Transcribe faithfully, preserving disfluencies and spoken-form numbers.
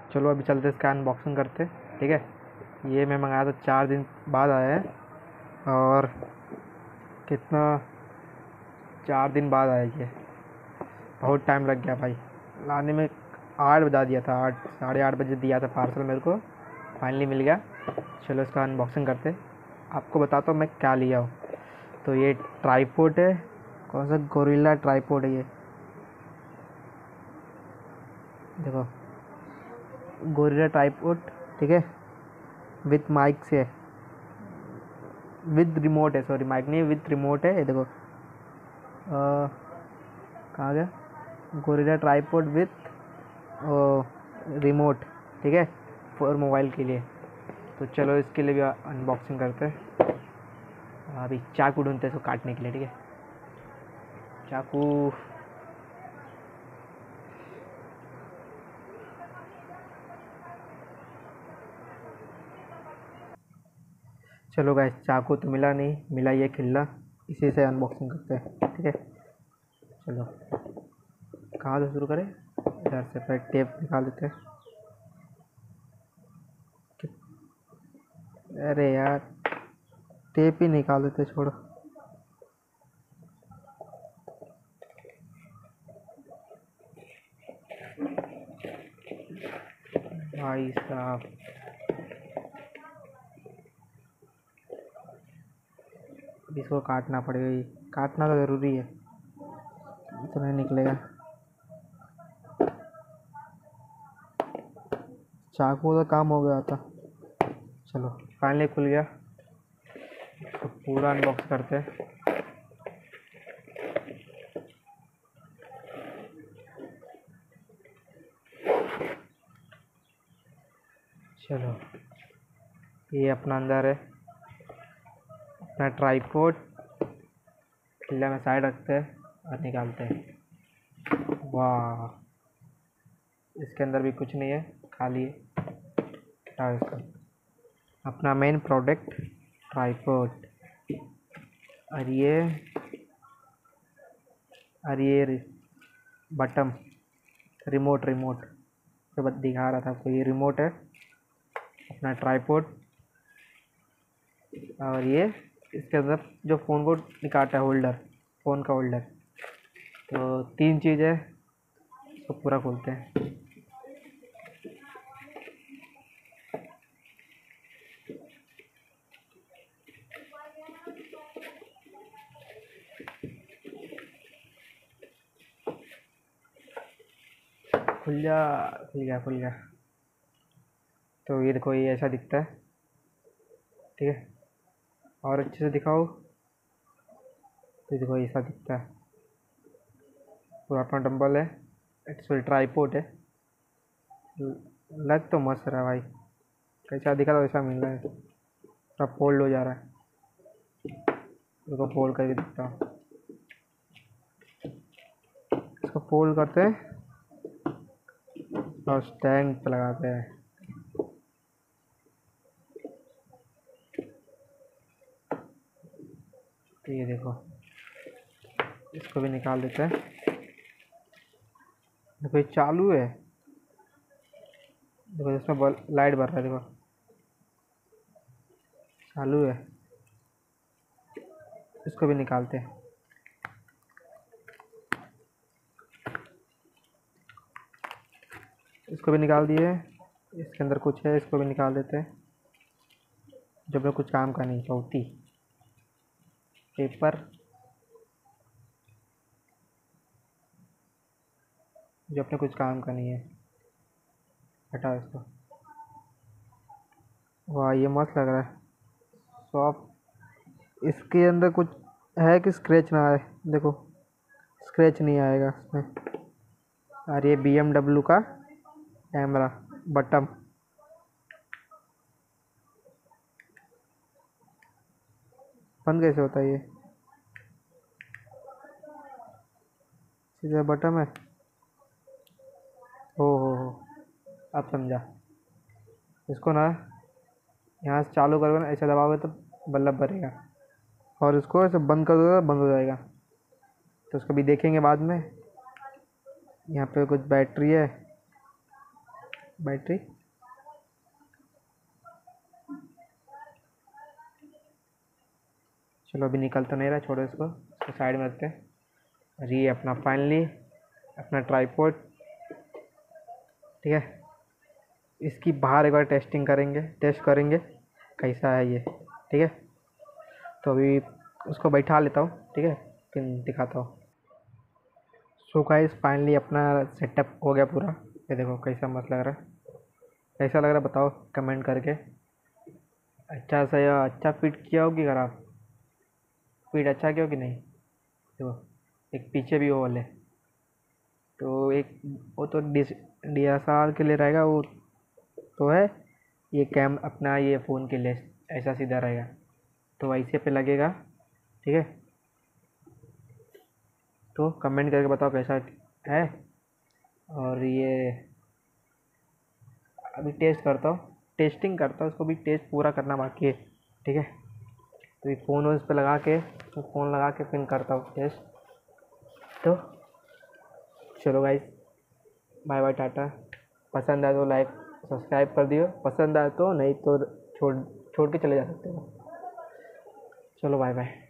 चलो अभी चलते इसका अनबॉक्सिंग करते, ठीक है। ये मैं मंगाया था चार दिन बाद आया है, और कितना चार दिन बाद आया ये। बहुत टाइम लग गया भाई लाने में। आठ बजा दिया था, आठ साढ़े आठ बजे दिया था पार्सल मेरे को, फाइनली मिल गया। चलो इसका अनबॉक्सिंग करते, आपको बताता हूँ मैं क्या लिया हूँ। तो ये ट्राईपोड है, कौन सा गोरिल्ला ट्राईपोड है ये, देखो गोरिल्ला ट्राईपोड, ठीक है। विथ माइक से, विद रिमोट है, सॉरी माइक नहीं, विथ रिमोट है। ये देखो कहाँ गया, गोरिल्ला ट्राईपोड विथ रिमोट, ठीक है, फॉर मोबाइल के लिए। तो चलो इसके लिए भी अनबॉक्सिंग करते हैं। अभी चाकू ढूंढते हैं इसको काटने के लिए, ठीक है। चाकू, चलो गाइस चाकू तो मिला नहीं, मिला ये खिल्ला, इसी से अनबॉक्सिंग करते हैं, ठीक है। चलो कहाँ से शुरू करें, इधर से पहले टेप निकाल देते हैं। अरे यार टेप ही निकाल देते, छोड़ो। भाई साहब इसको काटना पड़ेगा, ये काटना तो ज़रूरी है, तो नहीं निकलेगा। चाकू का काम हो गया था। चलो फाइनली खुल गया, तो पूरा अनबॉक्स करते हैं। चलो ये अपना अंदर है, अपना ट्राईपोड खिल्ला में साइड रखते हैं और निकालते हैं। वाह, इसके अंदर भी कुछ नहीं है, खाली है। हटाओ इसको। अपना मेन प्रोडक्ट ट्राईपोड, और ये और ये बटन, रिमोट रिमोट तो बस दिखा रहा था आपको, ये रिमोट है अपना ट्राईपोड। और ये इसके अंदर जो फ़ोन को निकालता है, होल्डर, फ़ोन का होल्डर। तो तीन चीज़ है, इसको पूरा खोलते हैं। खुल जा, खुल गया खुल गया। तो ये देखो, ये ऐसा दिखता है, ठीक है। और अच्छे से दिखाओ, तो देखो ऐसा दिखता है। पूरा अपना डंबल है, एक्चुअली ट्राईपोड है। लग तो मस्त रहा है भाई, कैसा दिखा था वैसा मिल रहा है। पूरा फोल्ड हो जा रहा है, इसको फोल्ड करके दिखता हूँ। इसको फोल्ड करते हैं और स्टैंड पे लगाते हैं। तो ये देखो, इसको भी निकाल देते हैं। देखो ये चालू है, देखो इसमें बल लाइट बढ़ रहा है, देखो चालू है। इसको भी निकालते हैं। इसको भी निकाल दिए, इसके अंदर कुछ है, इसको भी निकाल देते हैं। जब में कुछ काम का नहीं, चौथी पेपर, जो अपने कुछ काम का नहीं है, हटाओ इसको। वाह ये मस्त लग रहा है, सॉफ्ट। इसके अंदर कुछ है कि स्क्रैच ना आए, देखो स्क्रैच नहीं आएगा इसमें। और ये बी एम डब्ल्यू का कैमरा बटन, बंद कैसे होता है ये, सीधा बटन है। हो हो हो अब समझा। इसको ना यहाँ से चालू करोगे ना, ऐसा दबाओगे तो बल्ब भरेगा, और इसको ऐसे बंद कर दोगे बंद हो जाएगा। तो उसको भी देखेंगे बाद में। यहाँ पे कुछ बैटरी है, बैटरी। चलो अभी निकल तो नहीं रहा, छोड़ो इसको, इसको साइड में रखते हैं। और ये अपना फाइनली अपना ट्राईपोड, ठीक है। इसकी बाहर एक बार टेस्टिंग करेंगे, टेस्ट करेंगे कैसा है ये, ठीक है। तो अभी उसको बैठा लेता हूँ, ठीक है, फिर दिखाता हूँ। सो गाइस फाइनली अपना सेटअप हो गया पूरा। ये देखो कैसा मस्त लग रहा है, कैसा लग रहा है बताओ कमेंट करके। अच्छा सा या अच्छा फिट किया हो कि खराब? फिट अच्छा किया हो कि नहीं? देखो एक पीछे भी वो वाले, तो एक वो तो डी डी एस आर के लिए रहेगा वो तो है। ये कैम अपना ये फ़ोन के लिए ऐसा सीधा रहेगा, तो ऐसे पे लगेगा, ठीक है। तो कमेंट करके बताओ कैसा है। और ये अभी टेस्ट करता हूँ, टेस्टिंग करता हूँ, उसको भी टेस्ट पूरा करना बाकी है, ठीक है। तो ये फ़ोन उस पर लगा के, तो फ़ोन लगा के फिर करता हूँ टेस्ट। तो चलो गाइस, बाय बाय, टाटा। पसंद आए तो लाइक सब्सक्राइब कर दियो, पसंद आए तो, नहीं तो छोड़ छोड़ के चले जा सकते हो। चलो बाय बाय।